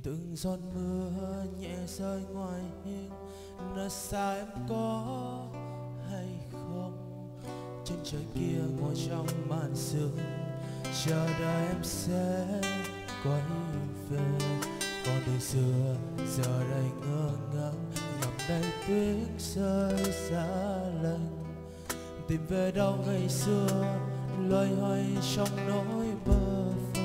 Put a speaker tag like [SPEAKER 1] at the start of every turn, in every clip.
[SPEAKER 1] từng giọt mưa nhẹ rơi ngoài hiên, nơi xa em có hay không? Trên trời kia ngồi trong màn sương, chờ đợi em sẽ quay về. Con đường xưa giờ đây ngơ ngác, ngập đầy tiếng rơi xa lệnh. Tìm về đâu ngày xưa, loay hoay trong nỗi bơ vơ.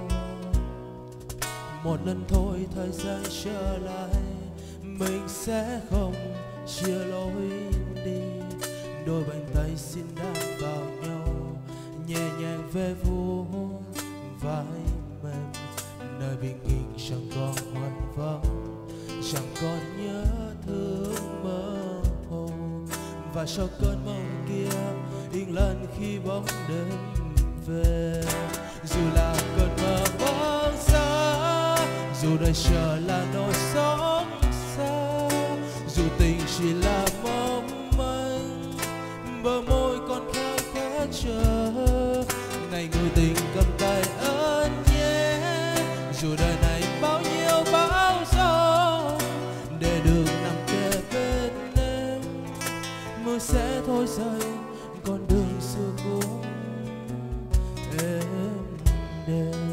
[SPEAKER 1] Một lần thôi thời gian trở lại, mình sẽ không chia lối đi. Đôi bàn tay xin đan vào nhau, nhẹ nhàng ve vuốt vai mềm. Nơi bình yên chẳng còn hoang vắng, chẳng còn nhớ thương mơ hồ. Và sau cơn mộng kia yên lần khi bóng đêm về. Dù là cơn mơ bóng xa, dù đời chờ là nỗi sống xa, dù tình chỉ là mong manh, bờ môi còn khao khát chờ ngày người tình cầm tay ân nhé. Dù đời này bao nhiêu bão gió, để được nằm kề bên em, mưa sẽ thôi rơi con đường xưa cũng êm đềm.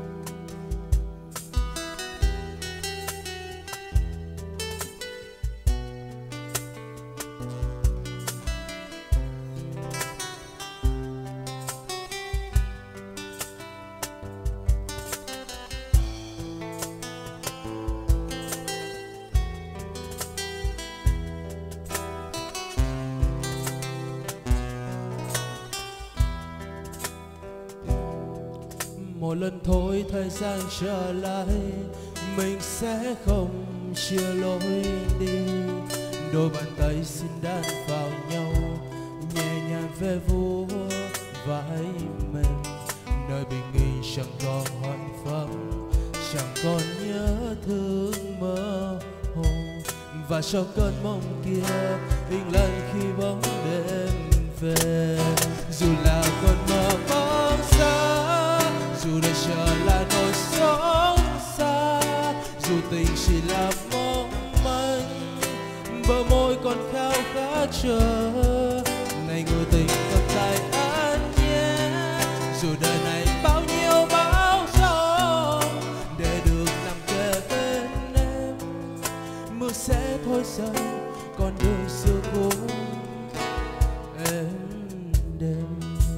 [SPEAKER 1] Một lần thôi thời gian trở lại, mình sẽ không chia lối đi. Đôi bàn tay xin đan vào nhau, nhẹ nhàng ve vuốt vai mềm. Nơi bình yên chẳng còn hoang vắng, chẳng còn nhớ thương mơ hồ. Và sau cơn mộng kia yên lặng khi bóng đêm về. Dù là cơn mơ bóng xa, dù đời chờ là nỗi sống xa, dù tình chỉ là mong manh, bờ môi còn khao khát chờ ngày người tình cầm tay anh nhé. Dù đời này bao nhiêu bão gió, để được nằm kề bên em, mưa sẽ thôi rơi con đường xưa cũ êm đềm.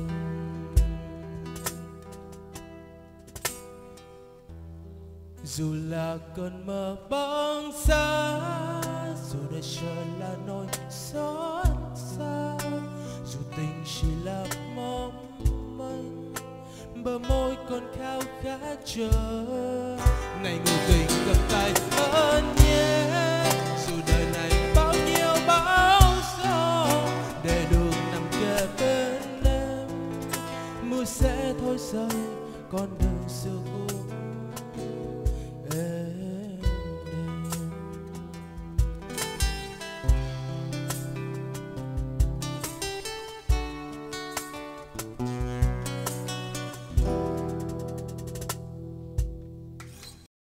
[SPEAKER 1] Dù là cơn mơ bóng xa, dù đời chờ là nỗi xót xa, dù tình chỉ là mong manh, bờ môi còn khao khát chờ ngày người tình cầm tay ân nhé. Dù đời này bao nhiêu bão gió, để được nằm kề bên em, mưa sẽ thôi rơi con đường xưa cũ